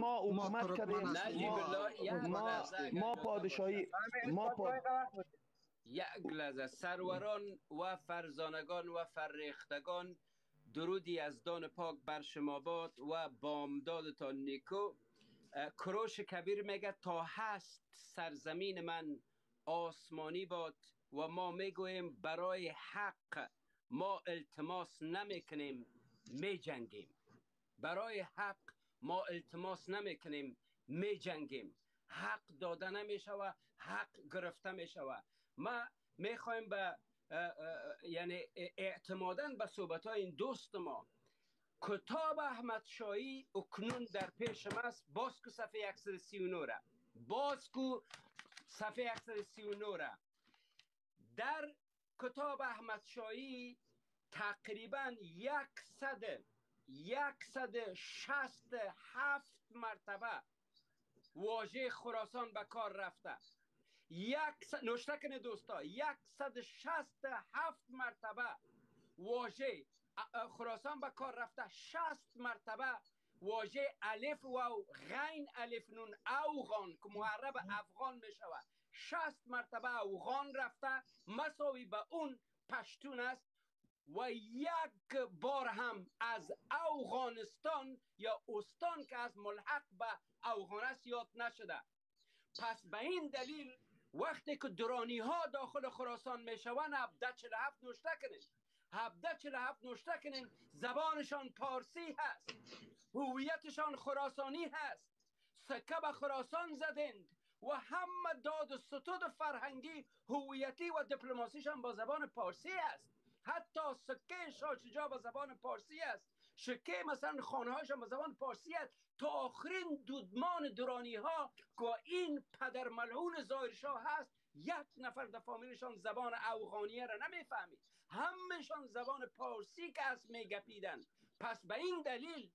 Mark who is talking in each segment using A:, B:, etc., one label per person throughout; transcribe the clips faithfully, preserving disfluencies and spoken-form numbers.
A: ما حکومت کردیم،
B: نجیب
A: ما
B: الله یک
A: ما
B: لحظه
A: ما پادشاهی ما پاد...
B: یک لحظه. سروران و فرزانگان و فرریختگان، درودی از دان پاک بر شما باد و بامدادتان نیکو. کروش کبیر میگه تا هست سرزمین من آسمانی باد و ما میگوییم برای حق ما التماس نمیکنیم، میجنگیم. برای حق ما التماس نمیکنیم، میجنگیم. حق داده نمیشوه، حق گرفته میشوه. ما میخوایم به یعنی اعتمادا به صحبت های این دوست ما. کتاب احمد شایی اکنون در پیش است. باز کو صفحه صد و سی و نه را باز کو صفحه صد و سی و نه را در کتاب احمد شایی تقریبا یکصد یکصد و شصت و هفت مرتبه واژه خراسان به کار رفته. یک نوشته کنه دوستا، یکصد و شصت و هفت مرتبه واژه خراسان به کار رفته. شصت مرتبه واژه الف و غین الف نون اوغان که معرب افغان می شود، شصت مرتبه اوغان رفته مساوی به اون پشتون است. و یک بار هم از افغانستان یا استان که از ملحق به افغان است یاد نشده. پس به این دلیل وقتی که درانی ها داخل خراسان می شوند هفده چهل و هفت نوشته کنید، هفده چهل و هفت نوشته کنین. زبانشان پارسی هست، هویتشان خراسانی هست، سکه به خراسان زدند و همه داد و ستود فرهنگی هویتی و دیپلماسیشان با زبان پارسی است. حتی سکه شاه شجاع با زبان پارسی است، سکه مثلا خانه هاشون با زبان پارسی است. تا آخرین دودمان درانی ها که این پدر ملعون ظاهر شاه هست، یک نفر در فامیلشان زبان افغانیه را نمیفهمید، همهشان زبان پارسی که از میگپیدن. پس به این دلیل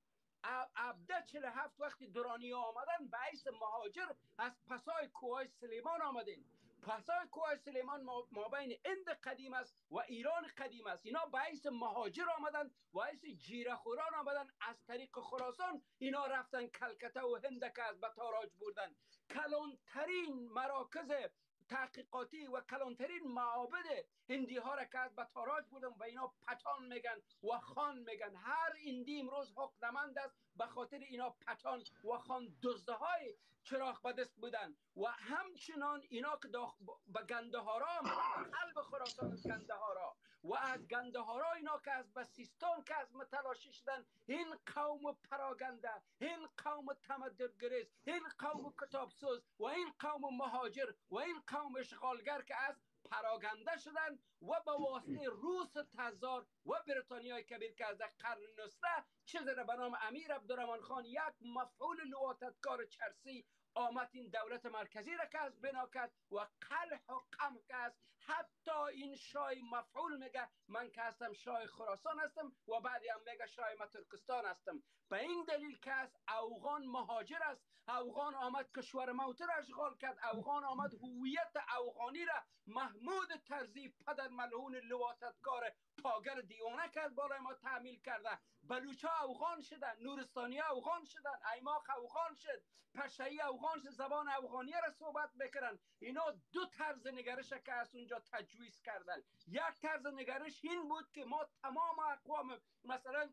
B: هفده چهل و هفت وقتی درانی ها آمدن به حیث مهاجر از پسای کوههای سلیمان آمدین. پسای کوههای سلیمان ما بین هند قدیم است و ایران قدیم است. اینا به حیث مهاجر آمدن و حیث جیره خوران آمدن. از طریق خراسان اینا رفتن کلکته و هند که از به تاراج بردن. کلانترین مراکز تحقیقاتی و کلانترین معابد هندی ها را که از به تاراج بودن و اینا پتان میگن و خان میگن. هر هندی امروز حکممند است به خاطر اینا پتان و خان دزده های چراغ به دست بودن. و همچنان اینا که به گندهارا آمدن، قلب خراسان از گندهارا و از گندهارا اینا که از به سیستان که از متلاشی شدن. این قوم پراگنده، این قوم تمدنگریز، این قوم کتابسوز و این قوم مهاجر و این قوم اشغالگر که از پراگنده شدن و به واسطه روس تزار و بریتانیای کبیر که از قرن نوزدهم چیزی را به نام امیر عبدالرحمن خان، یک مفعول لواطتکار چرسی، آمد این دولت مرکزی را که از بنا کرد و قلح و قمع که است. حتی این شاه مفعول میگه من که هستم شاه خراسان هستم و بعدی هم میگه شاه من ترکستان هستم. به این دلیل که است افغان مهاجر است. افغان آمد کشور موته را اشغال کرد. افغان آمد هویت افغانی را محمود طرزی پدر ملعون لواطتکار پاگر دیوانه کرد بالای ما تعمیل کرده. بلوچا افغان شدن، نورستانی افغان شدن، ایماق افغان شد، پشایی افغان شد، زبان افغانی را صحبت بکرن. اینا دو طرز نگرش که از اونجا تجویز کردن. یک طرز نگرش این بود که ما تمام اقوام مثلا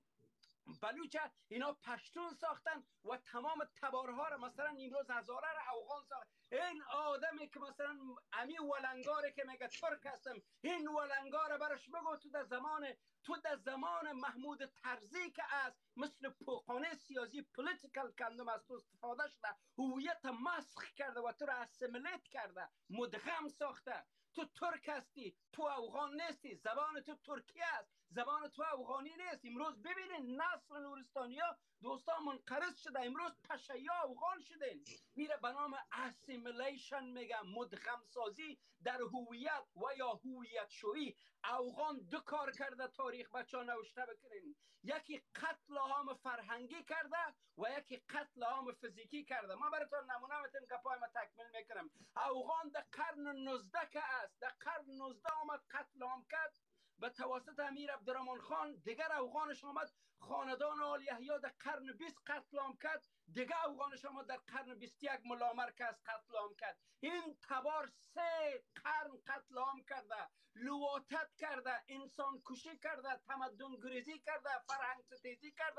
B: بلوچ اینا پشتون ساختن و تمام تبارها را مثلا امروز هزاره را افغان ساخت. این آدمی که مثلا امی ولنگاره که میگه ترک هستم، این ولنگاره برش بگو تو در زمان تو در زمان محمود طرزی که است مثل پوقانه سیاسی پولیتیکل کندم از تو استفاده شده، هویت مسخ کرده و تو را اسیمیلیت کرده، مدغم ساخته. تو ترک هستی، تو افغان نیستی، زبان تو ترکی است، زبان تو افغانی نیست. امروز ببینید نسل نورستانیا دوستان منقرض شده، امروز پشیا افغان شدین. میره به نام اسیمیلیشن میگم، مدغم سازی در هویت و یا هویت شویی. افغان دو کار کرده تاریخ بچه ها نوشته بکنین، یکی قتل عام فرهنگی کرده و یکی قتل عام فیزیکی کرده. ما براتون نمونه میتونم که پای ما تکمیل میکنم. افغان در قرن نوزده که است، در قرن نوزده آمد قتل عام کرد. به توسط امیر عبدالرحمن خان دیگر افغانش آمد، خاندان آل یحیی در قرن بیست قتل عام کرد، دیگر افغانش آمد در قرن بیست و یک ملا مرکز قتل عام کرد. این تبار سه قرن قتل عام کرده، لواطت کرده، انسان کشی کرده، تمدن گریزی کرده، فرهنگ ستیزی کرده،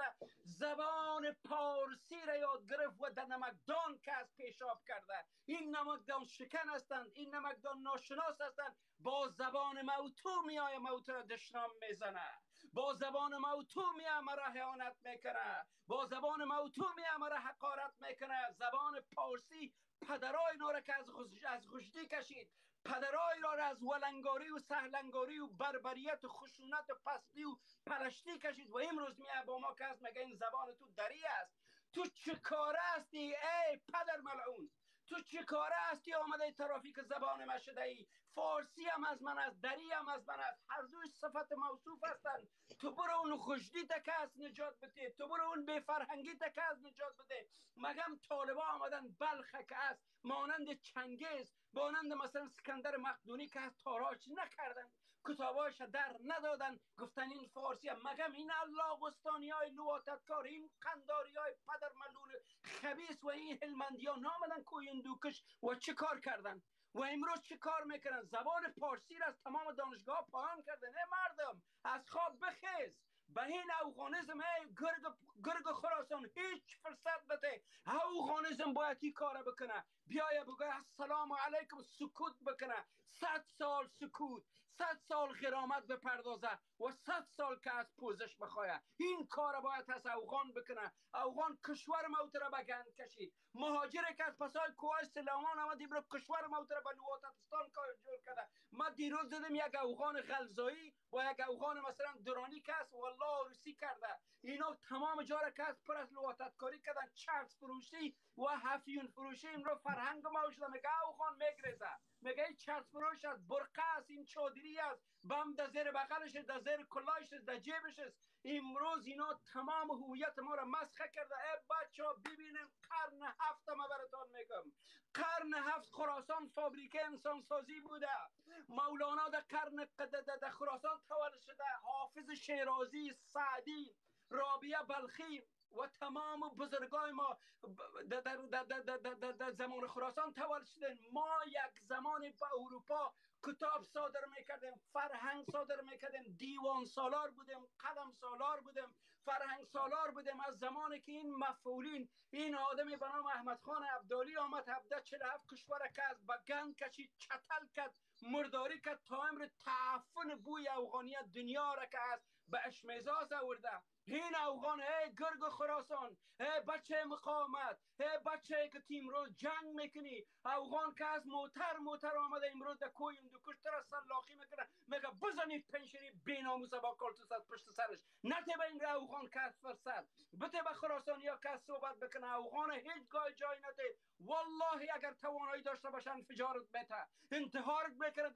B: زبان پارسی را یاد گرفت و در نمکدان که از پیشاب کرده. این نمکدان شکن هستند، این نمکدان ناشناس هستند. با زبان موتو میای موتو را دشنام میزنه، با زبان موتو میای مرا اهانت میکنه، با زبان موتو میای مرا حقارت میکنه. زبان پارسی پدرای نورا که از خوش از خشدی کشید، پدرای را از ولنگاری و سهلنگاری و بربریت و خشونت و پستی و پلشتی کشید و امروز میای با ما که از مگه این زبان تو دری است؟ تو چه کاره هستی ای پدر ملعون؟ تو چه کاره هستی آمده ترافیک زبان ما شده ای؟ فارسی هم از من است، دری هم از من است، هر دوی صفت موصوف هستند. تو برو اون خشدی تکه از نجات بده، تو برو اون بفرهنگی تکه از نجات بده. مگم طالبا آمدن بلخ که است مانند چنگیز، مانند مثلا سکندر مقدونی که از تاراج نکردن، کتاباش در ندادن، گفتن این فارسی هم. مگم این الله های لواتتکار، این قنداری های پدر ملول خبیث و این هلمندی ها نامدن کوی اندوکش و چه کار کردن و امروز چه کار میکنن؟ زبان پارسی را از تمام دانشگاه پایان کردن. ای مردم از خواب بخیز، به این افغانیسم ای گرگ, گرگ خراسان هیچ فرصت بده. افغانیسم باید این کار بکنه، بیایه بگه السلام علیکم، سکوت بکنه، صد سال سکوت، صد سال غرامت بپردازه و صد سال که از پوزش بخواه. این کار باید از افغان بکنه. افغان کشور موتره به گند کشید، مهاجره که از پسای کوه سلیمان آمد برو کشور موتره به لواتستان جور کرده. ما دیروز دیدم یک افغان غلزایی با یک افغان مثلا درانی که است والله روسی کرده، اینا تمام جاره که از پر از لواتتکاری کردن، چرس فروشی و هفیون فروشی. این رو فرهنگ ما شده. میگه افغان میگریزه، میگه این چرس فروش است، برقه است، این چادری است، بم در زیر بغلش، در زیر کلاهش، در جیبش است. امروز اینا تمام هویت ما را مسخ کرده. ای بچه ها ببینن قرن هفت ما براتون میگم، قرن هفت خراسان فابریکه انسان سازی بوده. مولانا در قرن در خراسان تولد شده، حافظ شیرازی، سعدی، رابعه بلخی و تمام بزرگای ما در, در, در, در, در, در, در زمان خراسان تولد شدن. ما یک زمان با اروپا کتاب صادر میکردیم، فرهنگ صادر میکردیم، دیوان سالار بودیم، قلم سالار بودیم، فرهنگ سالار بودیم. از زمانی که این مفعولین، این آدمی به نام احمد خان عبدالی آمد هفده چهل و هفت کشور که از به گند کشید، چتل کرد، مرداری کرد، تا امر تعفن بوی افغانیت دنیا را که از به اشمیزاز آورده. این افغان ای گرگ خراسان، ای بچه مقاومت، ای بچه که تیم روز جنگ میکنی، افغان که از موتر موتر آمده امروز در کوی اندوکش تر سلاخی میکنه، میگه بزنید پنشری بیناموس با کالتوس از پشت سرش. نته به این افغان که از فرصت بته به خراسانی ها که صحبت بکنه. افغان هیچ گاه جای نده. والله اگر توانایی داشته باشن انفجارت بته، انتحارت بکنه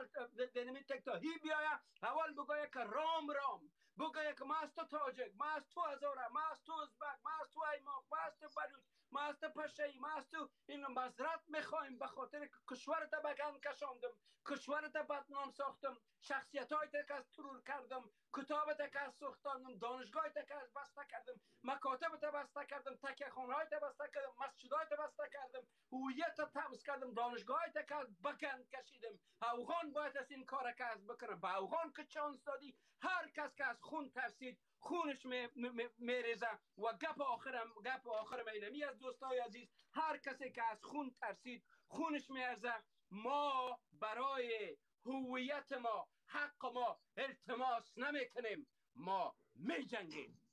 B: در نمی تکتاهی بیایه اول بگویه که رام رام، بگویه که ما از تو تاجک، ما از تو هزاره، ما از تو ازبک، ما از تو ایماق، ما از تو بلوچ، ما از تو پشهی، ما از تو این مزرعت میخوایم به خاطر که کشورت به گند کشاندم، کشورت بدنام ساختم، شخصیت های که از ترور کردم، کتابت که از سوختاندم، دانشگاه که از بسته کردم، مکاتبت بسته کردم، تکیه خانه های بسته کردم، مسجد های بسته کردم، هویت تبس کردم، دانشگاه های که از بگند کشیدم. افغان باید از این کار که از بکنه. به افغان که چانس دادی، هر کس که از خون ترسید خونش میریزه. و گپ آخرم گپ آخرم اینمی از دوستای عزیز، هر کسی که از خون ترسید خونش میریزه. ما برای هویت ما، حق ما التماس نمیکنیم، ما میجنگیم.